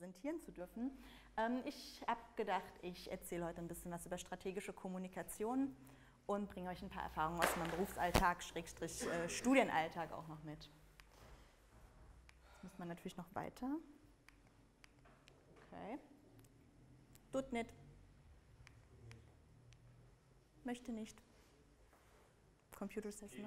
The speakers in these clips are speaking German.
präsentieren zu dürfen. Ich habe gedacht, ich erzähle heute ein bisschen was über strategische Kommunikation und bringe euch ein paar Erfahrungen aus meinem Berufsalltag, Studienalltag auch noch mit. Jetzt muss man natürlich noch weiter. Okay. Tut nicht. Möchte nicht. Computer says no.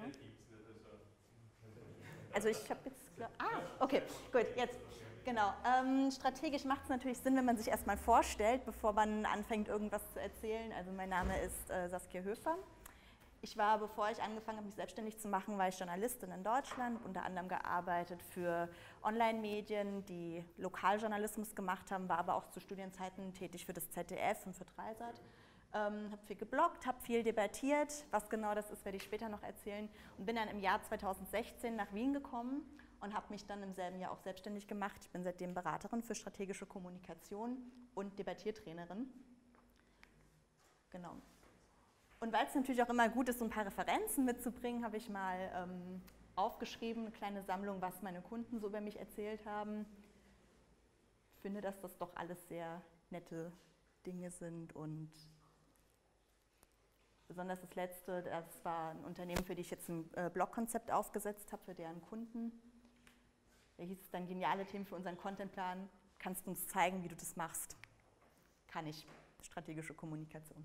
Also ich habe jetzt... okay, gut, jetzt. Genau. Strategisch macht es natürlich Sinn, wenn man sich erstmal vorstellt, bevor man anfängt, irgendwas zu erzählen. Also mein Name ist Saskia Höfer. Ich war, bevor ich angefangen habe, mich selbstständig zu machen, war ich Journalistin in Deutschland, unter anderem gearbeitet für Online-Medien, die Lokaljournalismus gemacht haben, war aber auch zu Studienzeiten tätig für das ZDF und für Dreisat. Habe viel gebloggt, habe viel debattiert, was genau das ist, werde ich später noch erzählen, und bin dann im Jahr 2016 nach Wien gekommen und habe mich dann im selben Jahr auch selbstständig gemacht. Ich bin seitdem Beraterin für strategische Kommunikation und Debattiertrainerin. Genau. Und weil es natürlich auch immer gut ist, so ein paar Referenzen mitzubringen, habe ich mal aufgeschrieben, eine kleine Sammlung, was meine Kunden so über mich erzählt haben. Ich finde, dass das doch alles sehr nette Dinge sind, und besonders das letzte, das war ein Unternehmen, für die ich jetzt ein Blogkonzept aufgesetzt habe, für deren Kunden. Da hieß es dann: geniale Themen für unseren Contentplan, kannst du uns zeigen, wie du das machst? Kann ich. Strategische Kommunikation.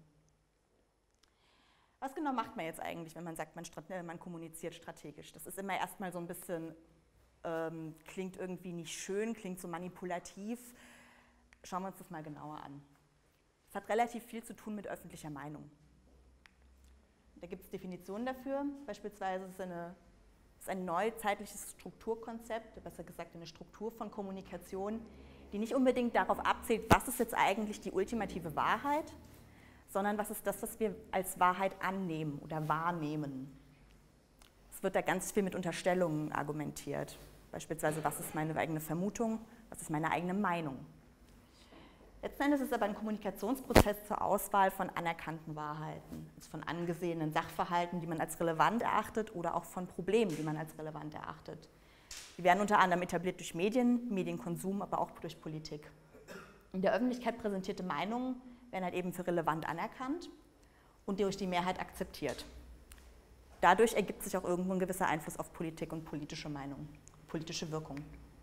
Was genau macht man jetzt eigentlich, wenn man sagt, man kommuniziert strategisch? Das ist immer erstmal so ein bisschen, klingt irgendwie nicht schön, klingt so manipulativ. Schauen wir uns das mal genauer an. Es hat relativ viel zu tun mit öffentlicher Meinung. Da gibt es Definitionen dafür, beispielsweise ist es ein neuzeitliches Strukturkonzept, besser gesagt eine Struktur von Kommunikation, die nicht unbedingt darauf abzielt, was ist jetzt eigentlich die ultimative Wahrheit, sondern was ist das, was wir als Wahrheit annehmen oder wahrnehmen. Es wird da ganz viel mit Unterstellungen argumentiert, beispielsweise, was ist meine eigene Vermutung, was ist meine eigene Meinung. Letzten Endes ist es aber ein Kommunikationsprozess zur Auswahl von anerkannten Wahrheiten, also von angesehenen Sachverhalten, die man als relevant erachtet, oder auch von Problemen, die man als relevant erachtet. Die werden unter anderem etabliert durch Medien, Medienkonsum, aber auch durch Politik. In der Öffentlichkeit präsentierte Meinungen werden halt eben für relevant anerkannt und durch die Mehrheit akzeptiert. Dadurch ergibt sich auch irgendwo ein gewisser Einfluss auf Politik und politische Meinung, politische Wirkung.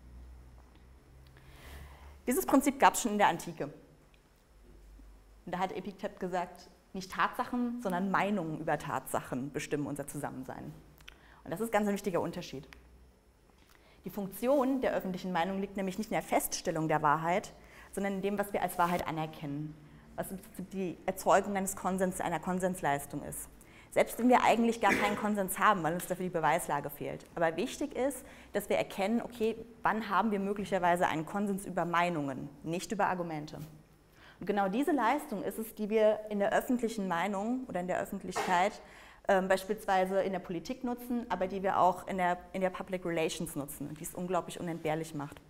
Dieses Prinzip gab es schon in der Antike. Und da hat Epiktet gesagt, nicht Tatsachen, sondern Meinungen über Tatsachen bestimmen unser Zusammensein. Und das ist ganz ein wichtiger Unterschied. Die Funktion der öffentlichen Meinung liegt nämlich nicht in der Feststellung der Wahrheit, sondern in dem, was wir als Wahrheit anerkennen, was die Erzeugung eines Konsens, einer Konsensleistung ist. Selbst wenn wir eigentlich gar keinen Konsens haben, weil uns dafür die Beweislage fehlt. Aber wichtig ist, dass wir erkennen, okay, wann haben wir möglicherweise einen Konsens über Meinungen, nicht über Argumente. Und genau diese Leistung ist es, die wir in der öffentlichen Meinung oder in der Öffentlichkeit, beispielsweise in der Politik nutzen, aber die wir auch in der Public Relations nutzen und die es unglaublich unentbehrlich macht.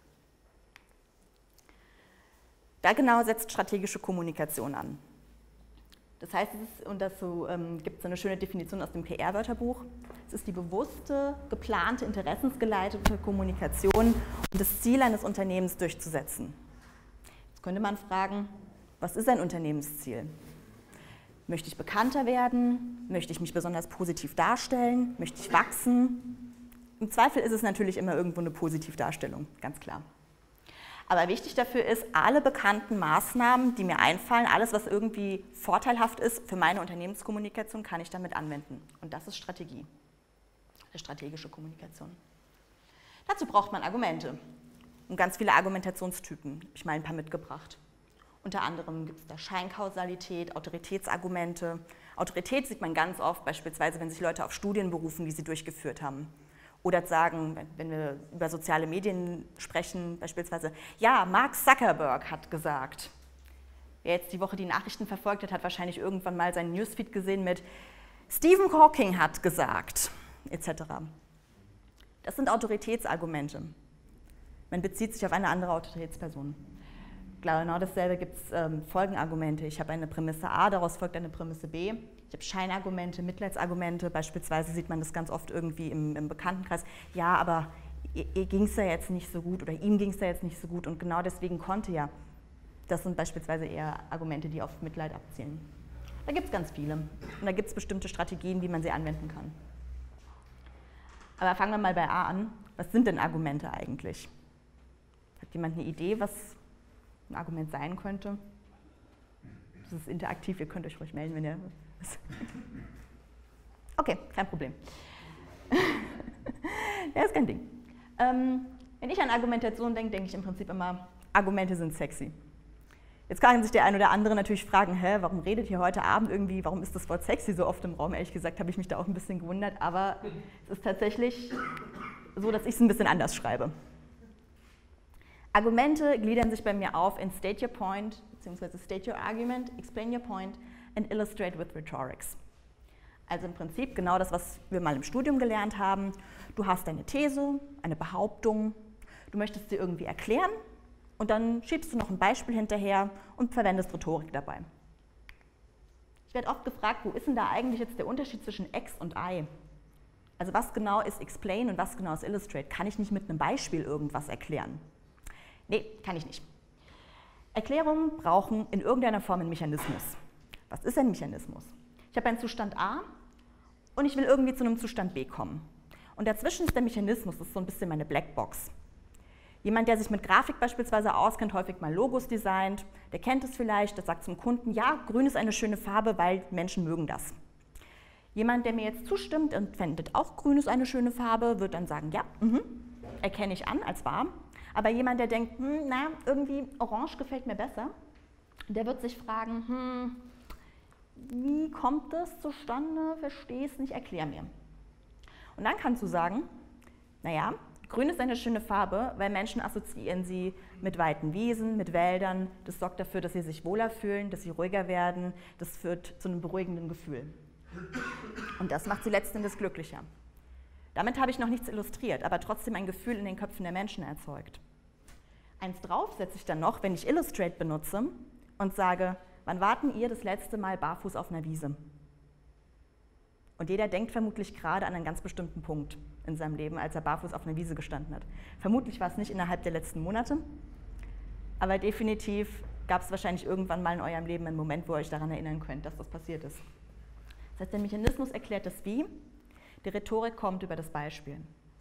Da genau setzt strategische Kommunikation an. Das heißt, und dazu gibt es eine schöne Definition aus dem PR-Wörterbuch, es ist die bewusste, geplante, interessensgeleitete Kommunikation, um das Ziel eines Unternehmens durchzusetzen. Jetzt könnte man fragen, was ist ein Unternehmensziel? Möchte ich bekannter werden? Möchte ich mich besonders positiv darstellen? Möchte ich wachsen? Im Zweifel ist es natürlich immer irgendwo eine Positivdarstellung, ganz klar. Aber wichtig dafür ist, alle bekannten Maßnahmen, die mir einfallen, alles, was irgendwie vorteilhaft ist für meine Unternehmenskommunikation, kann ich damit anwenden. Und das ist Strategie, strategische Kommunikation. Dazu braucht man Argumente und ganz viele Argumentationstypen. Ich habe mal ein paar mitgebracht. Unter anderem gibt es da Scheinkausalität, Autoritätsargumente. Autorität sieht man ganz oft, beispielsweise, wenn sich Leute auf Studien berufen, die sie durchgeführt haben. Oder sagen, wenn wir über soziale Medien sprechen, beispielsweise, ja, Mark Zuckerberg hat gesagt. Wer jetzt die Woche die Nachrichten verfolgt hat, hat wahrscheinlich irgendwann mal seinen Newsfeed gesehen mit Stephen Hawking hat gesagt, etc. Das sind Autoritätsargumente. Man bezieht sich auf eine andere Autoritätsperson. Genau dasselbe gibt es Folgenargumente. Ich habe eine Prämisse A, daraus folgt eine Prämisse B. Ich habe Scheinargumente, Mitleidsargumente. Beispielsweise sieht man das ganz oft irgendwie im Bekanntenkreis. Ja, aber ihr ging es ja jetzt nicht so gut oder ihm ging es ja jetzt nicht so gut und genau deswegen konnte ja. Das sind beispielsweise eher Argumente, die auf Mitleid abzielen. Da gibt es ganz viele und da gibt es bestimmte Strategien, wie man sie anwenden kann. Aber fangen wir mal bei A an. Was sind denn Argumente eigentlich? Hat jemand eine Idee, was ein Argument sein könnte? Das ist interaktiv, ihr könnt euch ruhig melden, wenn ihr... Okay, kein Problem. Ja, ist kein Ding. Wenn ich an Argumentation denke, denke ich im Prinzip immer, Argumente sind sexy. Jetzt kann sich der ein oder andere natürlich fragen, warum redet ihr heute Abend irgendwie, warum ist das Wort sexy so oft im Raum? Ehrlich gesagt habe ich mich da auch ein bisschen gewundert, aber es ist tatsächlich so, dass ich es ein bisschen anders schreibe. Argumente gliedern sich bei mir auf in State Your Point, beziehungsweise State Your Argument, Explain Your Point and Illustrate with Rhetorics. Also im Prinzip genau das, was wir mal im Studium gelernt haben. Du hast eine These, eine Behauptung, du möchtest sie irgendwie erklären und dann schiebst du noch ein Beispiel hinterher und verwendest Rhetorik dabei. Ich werde oft gefragt, wo ist denn da eigentlich jetzt der Unterschied zwischen X und I? Also was genau ist Explain und was genau ist Illustrate? Kann ich nicht mit einem Beispiel irgendwas erklären? Nee, kann ich nicht. Erklärungen brauchen in irgendeiner Form einen Mechanismus. Was ist ein Mechanismus? Ich habe einen Zustand A und ich will irgendwie zu einem Zustand B kommen. Und dazwischen ist der Mechanismus, das ist so ein bisschen meine Blackbox. Jemand, der sich mit Grafik beispielsweise auskennt, häufig mal Logos designt, der kennt es vielleicht, der sagt zum Kunden, ja, grün ist eine schöne Farbe, weil Menschen mögen das. Jemand, der mir jetzt zustimmt und findet auch grün ist eine schöne Farbe, wird dann sagen, ja, erkenne ich an als wahr. Aber jemand, der denkt, irgendwie orange gefällt mir besser, der wird sich fragen, wie kommt das zustande, verstehe es nicht, erklär mir. Und dann kannst du sagen, naja, grün ist eine schöne Farbe, weil Menschen assoziieren sie mit weiten Wiesen, mit Wäldern. Das sorgt dafür, dass sie sich wohler fühlen, dass sie ruhiger werden. Das führt zu einem beruhigenden Gefühl. Und das macht sie letzten Endes glücklicher. Damit habe ich noch nichts illustriert, aber trotzdem ein Gefühl in den Köpfen der Menschen erzeugt. Eins drauf setze ich dann noch, wenn ich Illustrate benutze und sage, wann warten ihr das letzte Mal barfuß auf einer Wiese? Und jeder denkt vermutlich gerade an einen ganz bestimmten Punkt in seinem Leben, als er barfuß auf einer Wiese gestanden hat. Vermutlich war es nicht innerhalb der letzten Monate, aber definitiv gab es wahrscheinlich irgendwann mal in eurem Leben einen Moment, wo ihr euch daran erinnern könnt, dass das passiert ist. Das heißt, der Mechanismus erklärt das Wie, die Rhetorik kommt über das Beispiel.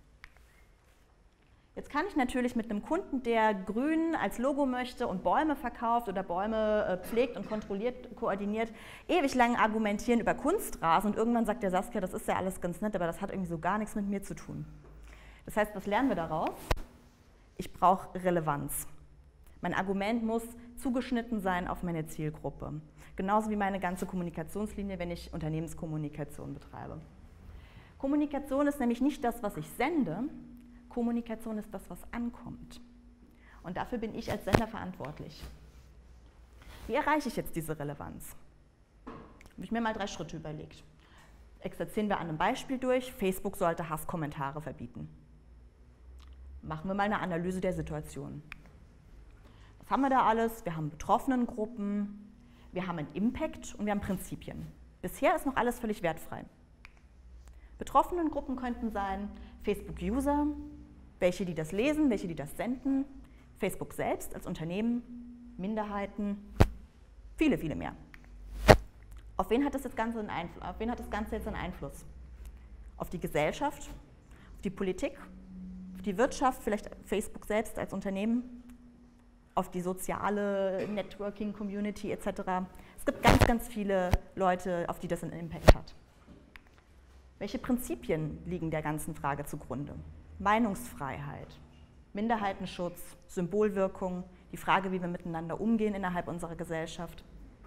Jetzt kann ich natürlich mit einem Kunden, der Grün als Logo möchte und Bäume verkauft oder Bäume pflegt und kontrolliert, koordiniert, ewig lang argumentieren über Kunstrasen und irgendwann sagt der Saskia, das ist ja alles ganz nett, aber das hat irgendwie so gar nichts mit mir zu tun. Das heißt, was lernen wir daraus? Ich brauche Relevanz. Mein Argument muss zugeschnitten sein auf meine Zielgruppe. Genauso wie meine ganze Kommunikationslinie, wenn ich Unternehmenskommunikation betreibe. Kommunikation ist nämlich nicht das, was ich sende, Kommunikation ist das, was ankommt. Und dafür bin ich als Sender verantwortlich. Wie erreiche ich jetzt diese Relevanz? Habe ich mir mal 3 Schritte überlegt. Exerzieren wir an einem Beispiel durch. Facebook sollte Hasskommentare verbieten. Machen wir mal eine Analyse der Situation. Was haben wir da alles? Wir haben Betroffenengruppen, wir haben einen Impact und wir haben Prinzipien. Bisher ist noch alles völlig wertfrei. Betroffenengruppen könnten sein Facebook-User, welche die das lesen, welche die das senden, Facebook selbst als Unternehmen, Minderheiten, viele, viele mehr. Auf wen hat das Ganze jetzt einen Einfluss? Auf die Gesellschaft, auf die Politik, auf die Wirtschaft, vielleicht Facebook selbst als Unternehmen, auf die soziale Networking-Community etc. Es gibt ganz, ganz viele Leute, auf die das einen Impact hat. Welche Prinzipien liegen der ganzen Frage zugrunde? Meinungsfreiheit, Minderheitenschutz, Symbolwirkung, die Frage, wie wir miteinander umgehen innerhalb unserer Gesellschaft.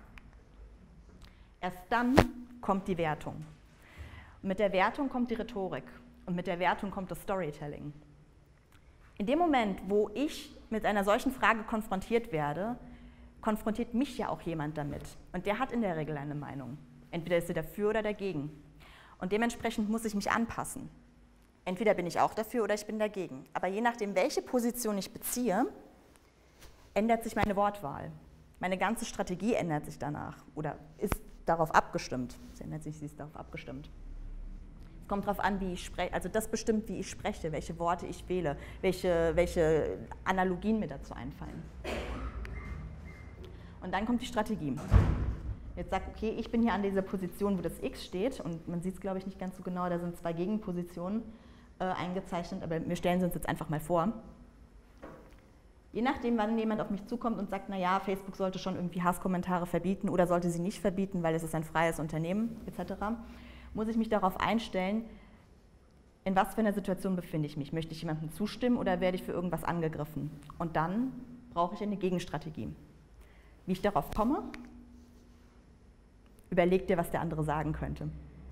Erst dann kommt die Wertung. Und mit der Wertung kommt die Rhetorik und mit der Wertung kommt das Storytelling. In dem Moment, wo ich mit einer solchen Frage konfrontiert werde, konfrontiert mich ja auch jemand damit. Und der hat in der Regel eine Meinung. Entweder ist er dafür oder dagegen. Und dementsprechend muss ich mich anpassen. Entweder bin ich auch dafür oder ich bin dagegen. Aber je nachdem, welche Position ich beziehe, ändert sich meine Wortwahl. Meine ganze Strategie ändert sich danach oder ist darauf abgestimmt. Es ändert sich, sie ist darauf abgestimmt. Es kommt darauf an, wie ich spreche, also das bestimmt, wie ich spreche, welche Worte ich wähle, welche Analogien mir dazu einfallen. Und dann kommt die Strategie. Jetzt sagt, okay, ich bin hier an dieser Position, wo das X steht, und man sieht es, glaube ich, nicht ganz so genau, da sind 2 Gegenpositionen eingezeichnet, aber wir stellen sie uns jetzt einfach mal vor. Je nachdem, wann jemand auf mich zukommt und sagt, naja, Facebook sollte schon irgendwie Hasskommentare verbieten oder sollte sie nicht verbieten, weil es ist ein freies Unternehmen, etc., muss ich mich darauf einstellen, in was für einer Situation befinde ich mich. Möchte ich jemandem zustimmen oder werde ich für irgendwas angegriffen? Und dann brauche ich eine Gegenstrategie. Wie ich darauf komme, überleg dir, was der andere sagen könnte.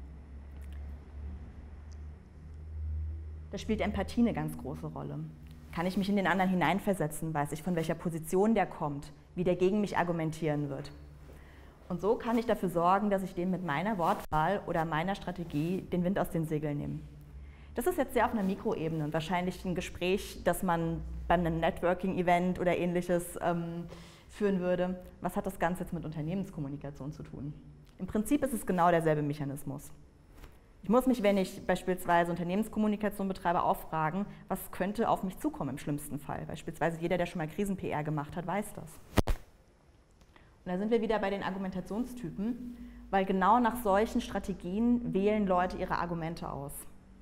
Da spielt Empathie eine ganz große Rolle. Kann ich mich in den anderen hineinversetzen, weiß ich, von welcher Position der kommt, wie der gegen mich argumentieren wird. Und so kann ich dafür sorgen, dass ich dem mit meiner Wortwahl oder meiner Strategie den Wind aus den Segeln nehme. Das ist jetzt sehr auf einer Mikroebene und wahrscheinlich ein Gespräch, das man bei einem Networking-Event oder Ähnliches führen würde. Was hat das Ganze jetzt mit Unternehmenskommunikation zu tun? Im Prinzip ist es genau derselbe Mechanismus. Ich muss mich, wenn ich beispielsweise Unternehmenskommunikation betreibe, auch fragen, was könnte auf mich zukommen im schlimmsten Fall. Beispielsweise jeder, der schon mal Krisen-PR gemacht hat, weiß das. Und da sind wir wieder bei den Argumentationstypen, weil genau nach solchen Strategien wählen Leute ihre Argumente aus.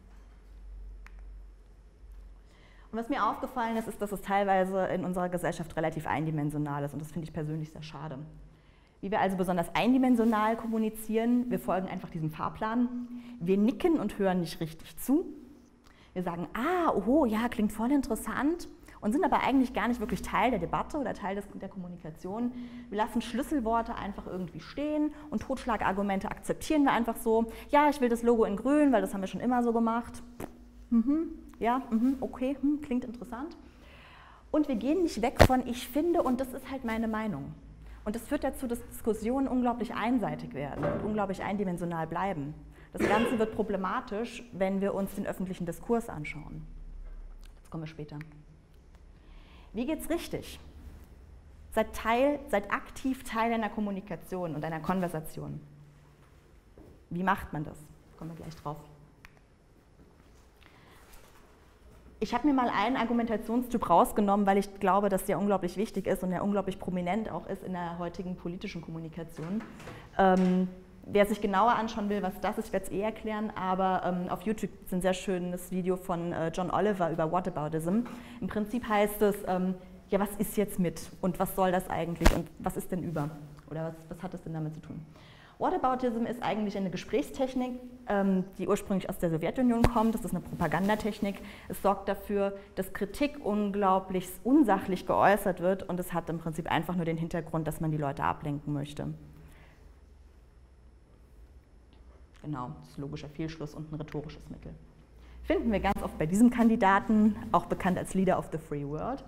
Und was mir aufgefallen ist, ist, dass es teilweise in unserer Gesellschaft relativ eindimensional ist und das finde ich persönlich sehr schade. Wie wir also besonders eindimensional kommunizieren, wir folgen einfach diesem Fahrplan, wir nicken und hören nicht richtig zu, wir sagen, oho, ja, klingt voll interessant und sind aber eigentlich gar nicht wirklich Teil der Debatte oder Teil der Kommunikation. Wir lassen Schlüsselworte einfach irgendwie stehen und Totschlagargumente akzeptieren wir einfach so, ja, ich will das Logo in grün, weil das haben wir schon immer so gemacht, okay, klingt interessant. Und wir gehen nicht weg von ich finde und das ist halt meine Meinung. Und das führt dazu, dass Diskussionen unglaublich einseitig werden und unglaublich eindimensional bleiben. Das Ganze wird problematisch, wenn wir uns den öffentlichen Diskurs anschauen. Das kommen wir später. Wie geht's richtig? Seid aktiv Teil einer Kommunikation und einer Konversation. Wie macht man das? Kommen wir gleich drauf. Ich habe mir mal einen Argumentationstyp rausgenommen, weil ich glaube, dass der unglaublich wichtig ist und der unglaublich prominent auch ist in der heutigen politischen Kommunikation. Wer sich genauer anschauen will, was das ist, ich werde es erklären, aber auf YouTube ist ein sehr schönes Video von John Oliver über Whataboutism. Im Prinzip heißt es, ja, was ist jetzt mit und was soll das eigentlich und was ist denn über? Oder was hat das denn damit zu tun? Whataboutism ist eigentlich eine Gesprächstechnik, die ursprünglich aus der Sowjetunion kommt. Das ist eine Propagandatechnik. Es sorgt dafür, dass Kritik unglaublich unsachlich geäußert wird und es hat im Prinzip einfach nur den Hintergrund, dass man die Leute ablenken möchte. Genau, das ist logischer Fehlschluss und ein rhetorisches Mittel. Finden wir ganz oft bei diesem Kandidaten, auch bekannt als Leader of the Free World.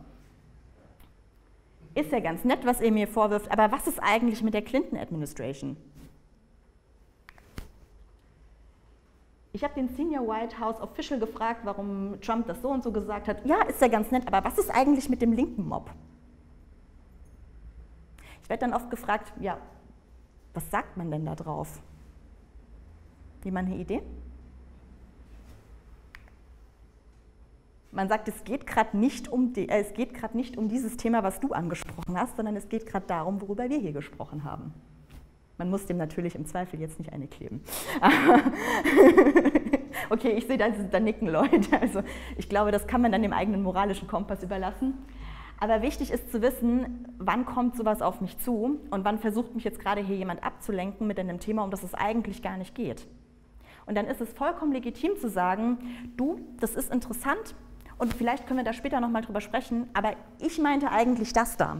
Ist ja ganz nett, was er mir vorwirft, aber was ist eigentlich mit der Clinton Administration? Ich habe den Senior White House Official gefragt, warum Trump das so und so gesagt hat. Ja, ist ja ganz nett, aber was ist eigentlich mit dem linken Mob? Ich werde dann oft gefragt, ja, was sagt man denn da drauf? Jemand eine Idee? Man sagt, es geht gerade nicht um dieses Thema, was du angesprochen hast, sondern es geht gerade darum, worüber wir hier gesprochen haben. Man muss dem natürlich im Zweifel jetzt nicht eine kleben. Okay, ich sehe, da nicken Leute. Also ich glaube, das kann man dann dem eigenen moralischen Kompass überlassen. Aber wichtig ist zu wissen, wann kommt sowas auf mich zu und wann versucht mich jetzt gerade hier jemand abzulenken mit einem Thema, um das es eigentlich gar nicht geht. Und dann ist es vollkommen legitim zu sagen, du, das ist interessant und vielleicht können wir da später nochmal drüber sprechen, aber ich meinte eigentlich das da.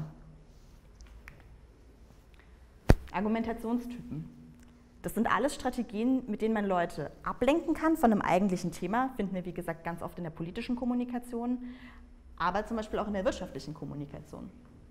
Argumentationstypen. Das sind alles Strategien, mit denen man Leute ablenken kann von einem eigentlichen Thema, finden wir wie gesagt ganz oft in der politischen Kommunikation, aber zum Beispiel auch in der wirtschaftlichen Kommunikation.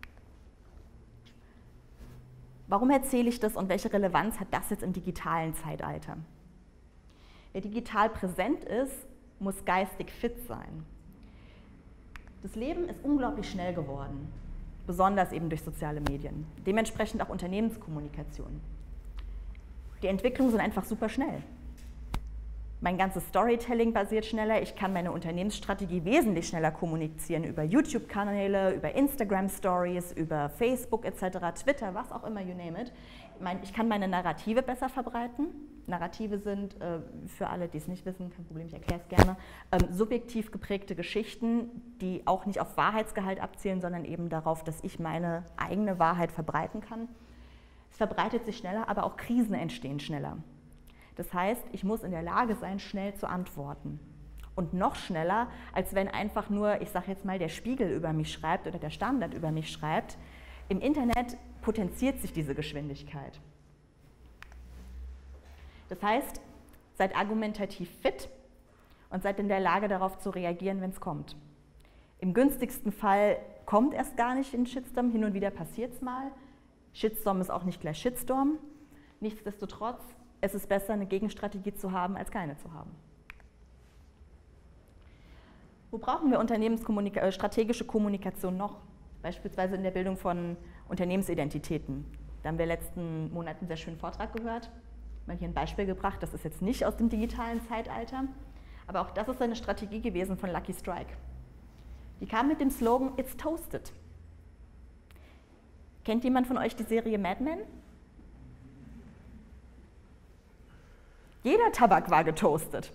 Warum erzähle ich das und welche Relevanz hat das jetzt im digitalen Zeitalter? Wer digital präsent ist, muss geistig fit sein. Das Leben ist unglaublich schnell geworden. Besonders eben durch soziale Medien. Dementsprechend auch Unternehmenskommunikation. Die Entwicklungen sind einfach super schnell. Mein ganzes Storytelling basiert schneller, ich kann meine Unternehmensstrategie wesentlich schneller kommunizieren über YouTube-Kanäle, über Instagram-Stories, über Facebook etc., Twitter, was auch immer, you name it. Ich kann meine Narrative besser verbreiten. Narrative sind, für alle, die es nicht wissen, kein Problem, ich erkläre es gerne, subjektiv geprägte Geschichten, die auch nicht auf Wahrheitsgehalt abzielen, sondern eben darauf, dass ich meine eigene Wahrheit verbreiten kann. Es verbreitet sich schneller, aber auch Krisen entstehen schneller. Das heißt, ich muss in der Lage sein, schnell zu antworten. Und noch schneller, als wenn einfach nur, ich sage jetzt mal, der Spiegel über mich schreibt oder der Standard über mich schreibt. Im Internet potenziert sich diese Geschwindigkeit. Das heißt, seid argumentativ fit und seid in der Lage, darauf zu reagieren, wenn es kommt. Im günstigsten Fall kommt erst gar nicht ein Shitstorm, hin und wieder passiert es mal. Shitstorm ist auch nicht gleich Shitstorm. Nichtsdestotrotz, es ist besser, eine Gegenstrategie zu haben, als keine zu haben. Wo brauchen wir strategische Kommunikation noch? Beispielsweise in der Bildung von Unternehmensidentitäten. Da haben wir letzten Monat einen sehr schönen Vortrag gehört. Mal hier ein Beispiel gebracht, das ist jetzt nicht aus dem digitalen Zeitalter, aber auch das ist eine Strategie gewesen von Lucky Strike. Die kam mit dem Slogan It's Toasted. Kennt jemand von euch die Serie Mad Men? Jeder Tabak war getoastet.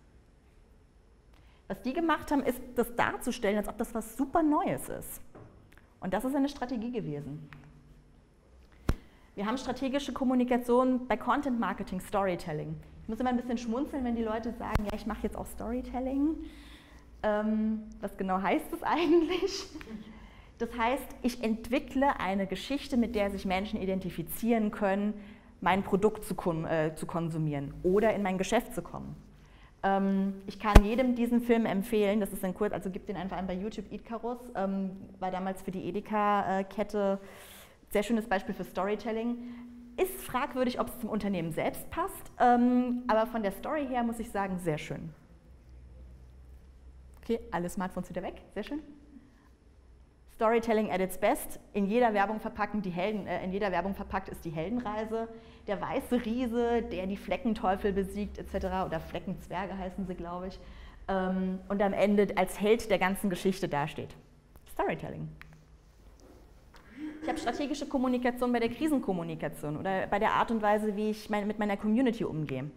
Was die gemacht haben, ist, das darzustellen, als ob das was super Neues ist. Und das ist eine Strategie gewesen. Wir haben strategische Kommunikation bei Content Marketing, Storytelling. Ich muss immer ein bisschen schmunzeln, wenn die Leute sagen, ja, ich mache jetzt auch Storytelling. Was genau heißt das eigentlich? Das heißt, ich entwickle eine Geschichte, mit der sich Menschen identifizieren können, mein Produkt zu konsumieren oder in mein Geschäft zu kommen. Ich kann jedem diesen Film empfehlen, das ist ein kurz, also gebt den einfach ein bei YouTube, Icarus, war damals für die Edeka-Kette sehr schönes Beispiel für Storytelling. Ist fragwürdig, ob es zum Unternehmen selbst passt, aber von der Story her muss ich sagen, sehr schön. Okay, alle Smartphones wieder weg, sehr schön. Storytelling at its best, in jeder Werbung verpackt ist die Heldenreise, der weiße Riese, der die Fleckenteufel besiegt etc. oder Fleckenzwerge heißen sie, glaube ich, und am Ende als Held der ganzen Geschichte dasteht. Storytelling. Ich habe strategische Kommunikation bei der Krisenkommunikation oder bei der Art und Weise, wie ich mit meiner Community umgehe.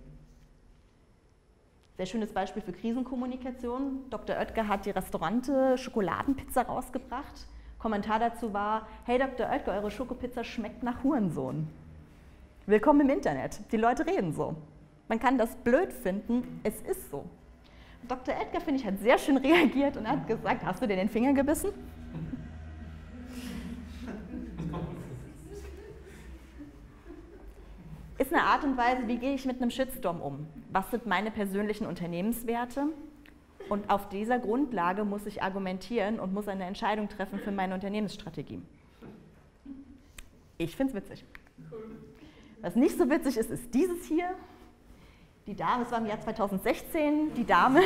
Sehr schönes Beispiel für Krisenkommunikation. Dr. Oetker hat die Restaurante Schokoladenpizza rausgebracht. Kommentar dazu war, hey Dr. Oetker, eure Schokopizza schmeckt nach Hurensohn. Willkommen im Internet. Die Leute reden so. Man kann das blöd finden, es ist so. Dr. Oetker, finde ich, hat sehr schön reagiert und hat gesagt, hast du dir den Finger gebissen? Ist eine Art und Weise, wie gehe ich mit einem Shitstorm um? Was sind meine persönlichen Unternehmenswerte? Und auf dieser Grundlage muss ich argumentieren und muss eine Entscheidung treffen für meine Unternehmensstrategie. Ich finde es witzig. Was nicht so witzig ist, ist dieses hier. Die Dame, es war im Jahr 2016, die Dame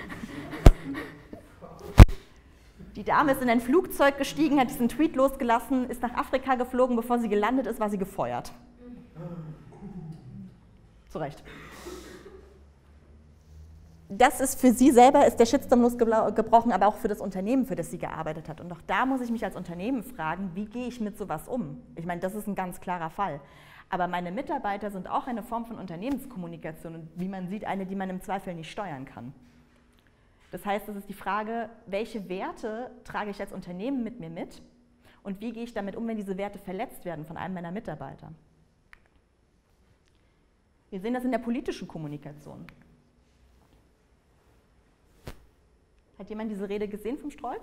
ist in ein Flugzeug gestiegen, hat diesen Tweet losgelassen, ist nach Afrika geflogen, bevor sie gelandet ist, war sie gefeuert. Zu Recht. Das ist für sie selber, ist der Shitstorm losgebrochen, aber auch für das Unternehmen, für das sie gearbeitet hat. Und auch da muss ich mich als Unternehmen fragen, wie gehe ich mit sowas um? Ich meine, das ist ein ganz klarer Fall. Aber meine Mitarbeiter sind auch eine Form von Unternehmenskommunikation und wie man sieht, eine, die man im Zweifel nicht steuern kann. Das heißt, es ist die Frage, welche Werte trage ich als Unternehmen mit mir mit und wie gehe ich damit um, wenn diese Werte verletzt werden von einem meiner Mitarbeiter? Wir sehen das in der politischen Kommunikation. Hat jemand diese Rede gesehen vom Strolz?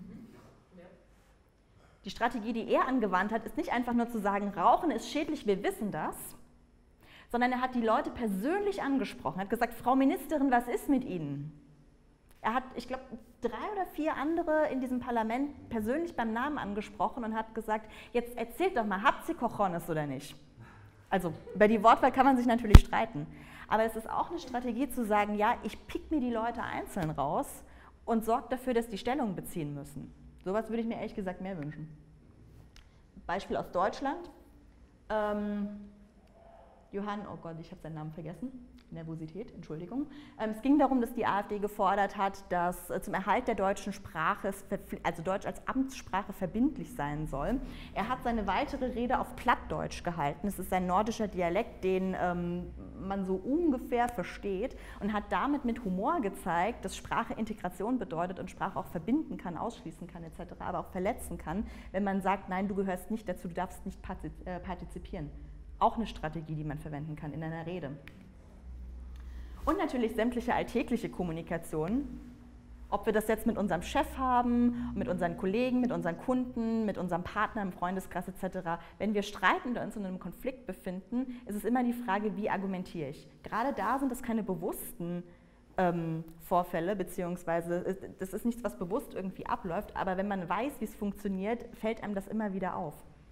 Die Strategie, die er angewandt hat, ist nicht einfach nur zu sagen, Rauchen ist schädlich, wir wissen das, sondern er hat die Leute persönlich angesprochen, hat gesagt, Frau Ministerin, was ist mit Ihnen? Er hat, ich glaube, 3 oder 4 andere in diesem Parlament persönlich beim Namen angesprochen und hat gesagt, jetzt erzählt doch mal, habt ihr Cojones oder nicht? Also über die Wortwahl kann man sich natürlich streiten, aber es ist auch eine Strategie zu sagen, ja, ich pick mir die Leute einzeln raus und sorge dafür, dass die Stellung beziehen müssen. Sowas würde ich mir ehrlich gesagt mehr wünschen. Beispiel aus Deutschland. Johann, oh Gott, ich habe seinen Namen vergessen. Nervosität, Entschuldigung. Es ging darum, dass die AfD gefordert hat, dass zum Erhalt der deutschen Sprache, also Deutsch als Amtssprache, verbindlich sein soll. Er hat seine weitere Rede auf Plattdeutsch gehalten. Es ist ein nordischer Dialekt, den man so ungefähr versteht, und hat damit mit Humor gezeigt, dass Sprache Integration bedeutet und Sprache auch verbinden kann, ausschließen kann etc., aber auch verletzen kann, wenn man sagt, nein, du gehörst nicht dazu, du darfst nicht partizipieren. Auch eine Strategie, die man verwenden kann in einer Rede. Und natürlich sämtliche alltägliche Kommunikation, ob wir das jetzt mit unserem Chef haben, mit unseren Kollegen, mit unseren Kunden, mit unserem Partner im Freundeskreis etc. Wenn wir streiten oder uns in einem Konflikt befinden, ist es immer die Frage, wie argumentiere ich. Gerade da sind das keine bewussten Vorfälle, beziehungsweise das ist nichts, was bewusst irgendwie abläuft, aber wenn man weiß, wie es funktioniert, fällt einem das immer wieder auf.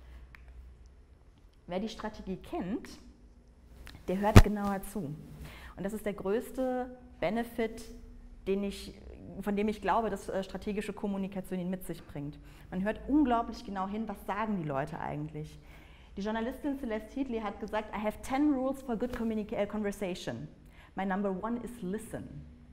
Wer die Strategie kennt, der hört genauer zu. Und das ist der größte Benefit, von dem ich glaube, dass strategische Kommunikation ihn mit sich bringt. Man hört unglaublich genau hin, was sagen die Leute eigentlich. Die Journalistin Celeste Headley hat gesagt, I have 10 rules for good conversation. My number 1 is listen.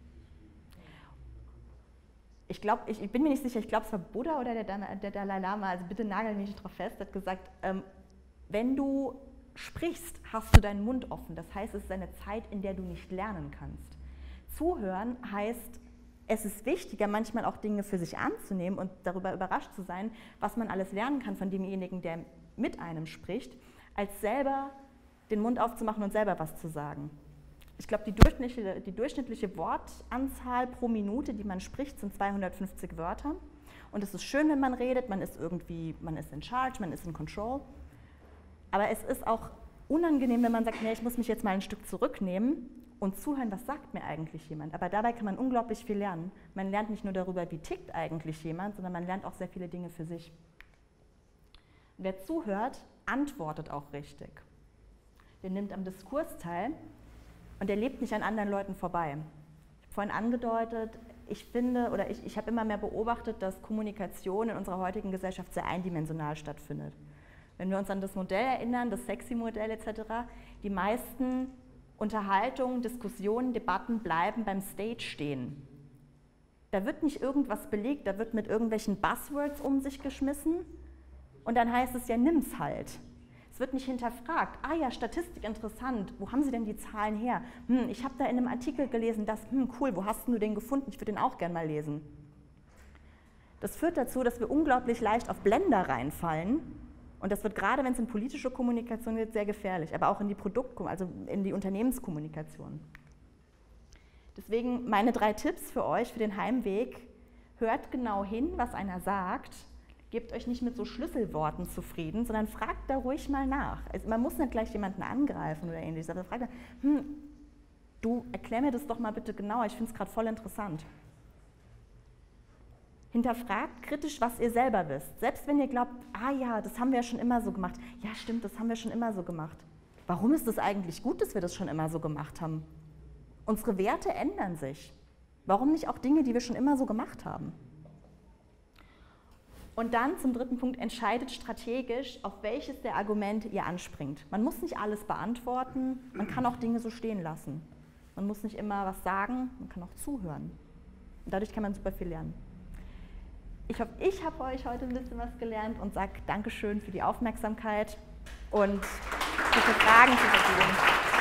Ich bin mir nicht sicher, ich glaube, es war Buddha oder der Dalai Lama, also bitte nagel mich nicht drauf fest, hat gesagt, wenn du sprichst, hast du deinen Mund offen. Das heißt, es ist eine Zeit, in der du nicht lernen kannst. Zuhören heißt, es ist wichtiger, manchmal auch Dinge für sich anzunehmen und darüber überrascht zu sein, was man alles lernen kann von demjenigen, der mit einem spricht, als selber den Mund aufzumachen und selber was zu sagen. Ich glaube, die durchschnittliche Wortanzahl pro Minute, die man spricht, sind 250 Wörter. Und es ist schön, wenn man redet, man ist in charge, man ist in control. Aber es ist auch unangenehm, wenn man sagt, nee, ich muss mich jetzt mal ein Stück zurücknehmen und zuhören, was sagt mir eigentlich jemand. Aber dabei kann man unglaublich viel lernen. Man lernt nicht nur darüber, wie tickt eigentlich jemand, sondern man lernt auch sehr viele Dinge für sich. Wer zuhört, antwortet auch richtig. Der nimmt am Diskurs teil und der lebt nicht an anderen Leuten vorbei. Ich habe vorhin angedeutet, ich habe immer mehr beobachtet, dass Kommunikation in unserer heutigen Gesellschaft sehr eindimensional stattfindet. Wenn wir uns an das Modell erinnern, das Sexy-Modell etc., die meisten Unterhaltungen, Diskussionen, Debatten bleiben beim Stage stehen. Da wird nicht irgendwas belegt, da wird mit irgendwelchen Buzzwords um sich geschmissen und dann heißt es ja, nimm's halt. Es wird nicht hinterfragt. Ah ja, Statistik interessant, wo haben Sie denn die Zahlen her? Ich habe da in einem Artikel gelesen, cool, wo hast du den gefunden? Ich würde den auch gern mal lesen. Das führt dazu, dass wir unglaublich leicht auf Blender reinfallen. Und das wird gerade, wenn es in politische Kommunikation geht, sehr gefährlich, aber auch in die also in die Unternehmenskommunikation. Deswegen meine 3 Tipps für euch für den Heimweg. Hört genau hin, was einer sagt. Gebt euch nicht mit so Schlüsselworten zufrieden, sondern fragt da ruhig mal nach. Also man muss nicht gleich jemanden angreifen oder ähnliches, aber fragt du, erklär mir das doch mal bitte genauer, ich finde es gerade voll interessant. Hinterfragt kritisch, was ihr selber wisst. Selbst wenn ihr glaubt, ah ja, das haben wir ja schon immer so gemacht. Ja, stimmt, das haben wir schon immer so gemacht. Warum ist es eigentlich gut, dass wir das schon immer so gemacht haben? Unsere Werte ändern sich. Warum nicht auch Dinge, die wir schon immer so gemacht haben? Und dann zum 3. Punkt, entscheidet strategisch, auf welches der Argumente ihr anspringt. Man muss nicht alles beantworten, man kann auch Dinge so stehen lassen. Man muss nicht immer was sagen, man kann auch zuhören. Und dadurch kann man super viel lernen. Ich hoffe, ich habe euch heute ein bisschen was gelernt und sage Dankeschön für die Aufmerksamkeit und für Fragen zur Verfügung.